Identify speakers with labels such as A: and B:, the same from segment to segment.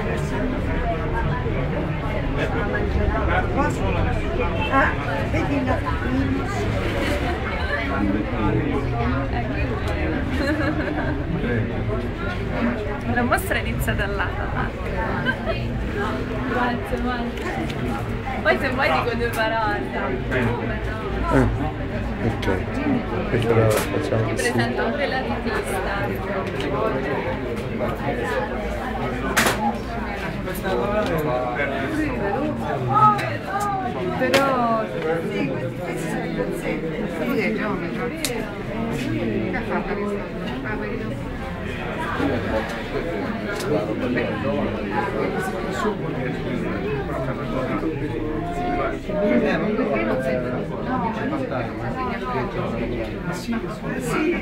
A: Ah, vedi la
B: la mostra inizia da là. Grazie, poi se vuoi dico due parole.
C: Ok, questa la facciamo
B: Ti presento pure l'artista.
A: però sì, questi sono i pezzetti. Lui è geometra. Che ha fatto questa? Ah, quelli non perché non sento? No, sì,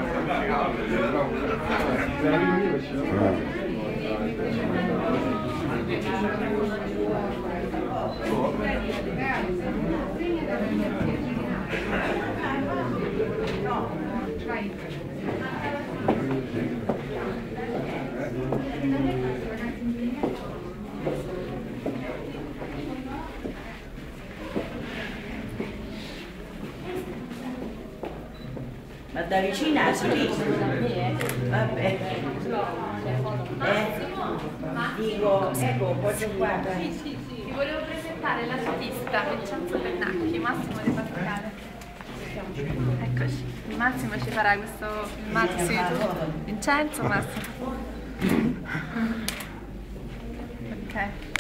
D: ma da vicina sì, vabbè. Dico, ecco, posso qua.
B: Sì. Ti volevo presentare l'artista Vincenzo Pennacchi, Massimo De Pascale. Eccoci, Massimo ci farà questo filmato. Sì, Vincenzo, Massimo. Ok.